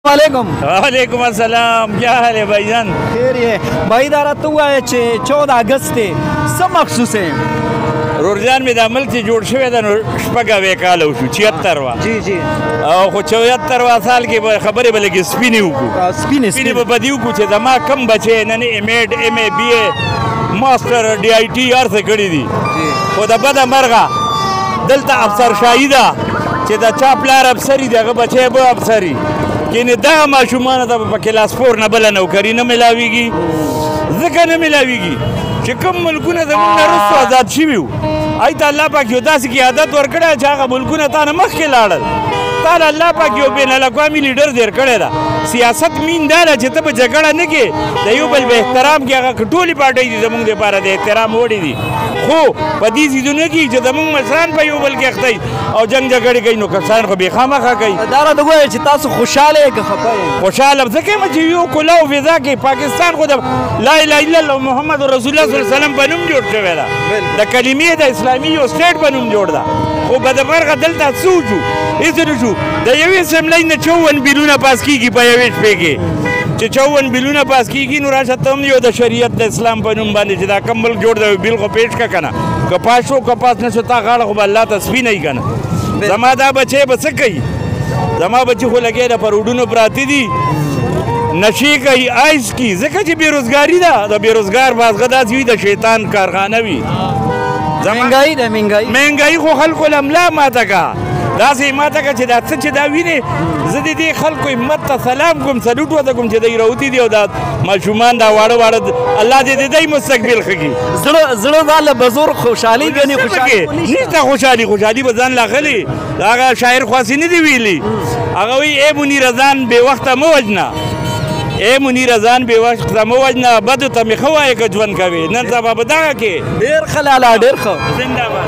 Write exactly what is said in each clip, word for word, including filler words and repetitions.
वालेकुम वालेकुम अस्सलाम। क्या हाल है भाईजान? खैर है भाई दारा तो हुआ है चौदह अगस्त है सब मखसूस है रोजान में दामल से जोड़ शवे दा शपगा वे कालो शु छिहत्तर वा जी जी और को चौहत्तर वा साल के खबरे बले के स्पिनी को स्पिन स्पिनी पे बदियो को छे दमा कम बचे नने MEd MA BA master DIT आर से करी दी जी खुदा बदा मरगा दलता अफसर शाहिदा छे दा चापलार अफसरी दा बचे बो अफसरी किने दा माशुमान दा په کلاس فور نه بل نوکری نه ملاويږي ځکه نه ملاويږي چې کوم ملکونه زموږ نه رسو آزاد شوي وو آی ته الله پاک یو داسې کې عادت ورکړی چې هغه ملکونه تا نه مخکې لاړل تا له الله پاک یو بین الاقوامي لیډر دیر کړی ده سیاست مین دا ده چې ته به جګړه نه کې د یو بل به احترام کې هغه ټولې پارټۍ دي زموږ دپاره د احترام وړې دي خو په دې څیزونو کې چې زموږ مشران په یو بل کې اخته او جنګ جګړې کوي نو کسان خو بېخامخه کوي دارا د وایي چې تاسو خوشاله یې که خفه یې خوشاله ځکه یم چې یو کلا او فضا کې پاکستان خو د لا اله الا الله محمد رسول الله صلی الله علیه وسلم په نوم جوړ شوی ده د کلمې د اسلامي یو سټیټ په نوم جوړ ده خو بدمرغه دلته څه وشو هېڅ نه شو د یوې اسمبلۍ نه چوون بیلونه پاس کېږي په یوې شپې کې چې چوون بیلونه پاس کېږي نو راشه ته هم یو د شریعت د اسلام په نوم باندې چې دا کم ملک جوړ دی بیل خو پیش کا که نه که پاس شو که پاس نه شو تا غاړه خو به الله ته سپي نه وي که نه زما دا بچی به څه کوي زما بچي خو لګی د په روډونو پراته دي نشې کوي آیس کي ځکه چې بېروزګاري ده د بېروزګار بازغه داسې وي د شیطان کارخانه وي مهنګایي ده مهنګایي مهنګایي خو خلکو له ملا ماته که داسې ماته که چې دا څه چې دا وینې زه د دې خلکو همت ته سلام کوم سلوټ ورته کوم چې دوی راوتي دي او دا ماشومان دا واړه واړه الله دې د دوی مستقبل ښه کړي زړه زړه دا له بزور خوشحالي ګڼي خوشحالي نشته خوشحالي خوشحالي به ځان لا غلي د هغه شاعر خواصي نه دي ویلي هغه وایي ای منیره ځان بې وخته مه وژنه ای منیره ځان بې وخته مه وژنه بدو ته مې ښه وایې که ژوند کوې نن سبا به دغه کې ډېر ښه لالا ډېر ښه زنده‌باد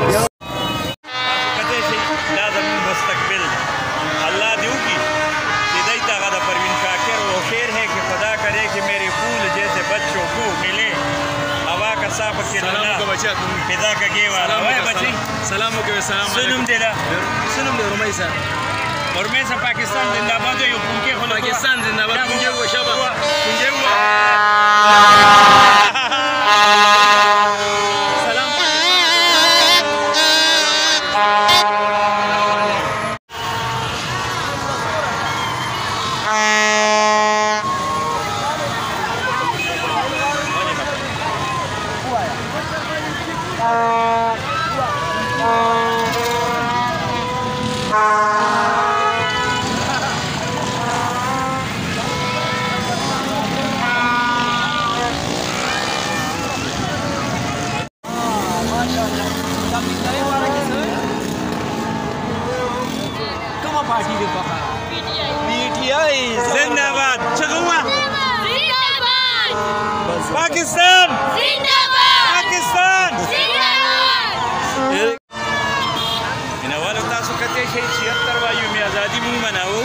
مستقبل اللہ دیو کی ہدایت کا دا پروین شاکر وہ شعر ہے کہ خدا کرے کہ میرے پھول جیسے بچوں کو ملے ہوا کا صاف کرنا فضا کا گیوارا وے بچی سلام کے سلام سلام دیلا سلام دے رمیسا رمیسا پاکستان زندہ باد یو پونکے خو پاکستان زندہ باد پونکے و شابه پونکے و पार्टी दे पखा पीटीआई जिंदाबाद चगुआ जिंदाबाद पाकिस्तान जिंदाबाद पाकिस्तान जिंदाबाद इन अवल تاسو کته شي छिहत्तर वा یوم ازادي مونږ مناو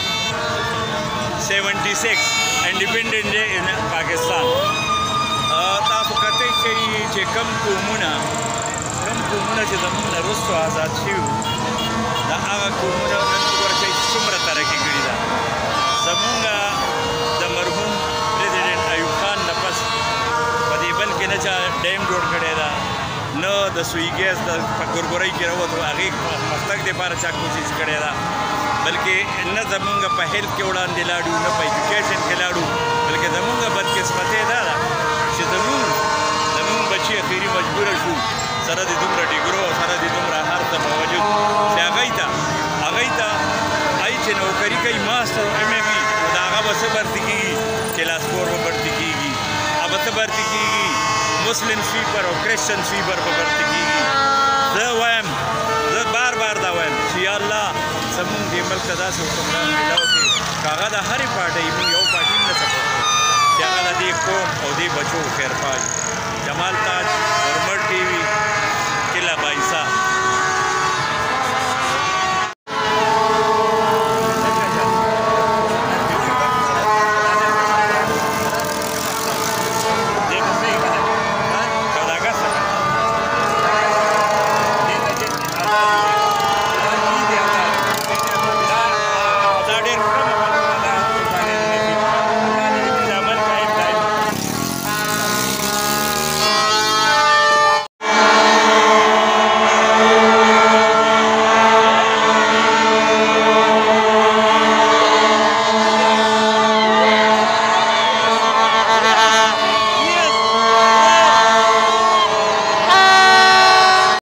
छिहत्तर इंडिपेंडेंट डे इन पाकिस्तान تاسو کته شي چې کم قومونه کم قومونه چې زموږ نه وروسته آزاد شوي دا هغه قومونه نن ورته څومره ترقي کړې ده زموږ د مرحوم پریزیډنټ ایوب خان نه پس په دې بند کې نه چا ډیم جوړ کړی ده نه د سوی ګیس د ګورګورۍ کې راووتو هغې پرمختګ دپاره چا کوشش کړې ده بلکې نه زموږ په هیلث کې وړاندې لاړو نه په ایجوکیشن کې لاړو بلکې زموږ بدقسمتۍ دا ده چې زموږ زموږ بچي اخري مجبوره شو سره د دومره ډیګرو سره د دومره هر څه باوجود چې هغوی ته هغوی ته ای چې نوکري کوي ماسټر ایم ای وي نو د هغه به څه برتي کېږي کلاس فور به برتي کېږي هغه به څه برتي کېږي مسلم سویپر او کرسچن سویپر به برتي کېږي زه وایم زه بار بار دا وایم چې یا الله زموږ دې ملک ته داسې حکمران میلاو کړي که هغه د هرې پارټۍ موږ یو پارټي هم نه سپورټ کوو چې هغه د دې قوم او دې بچو خیرخواه وي جمال تاج ورمړ ټي وي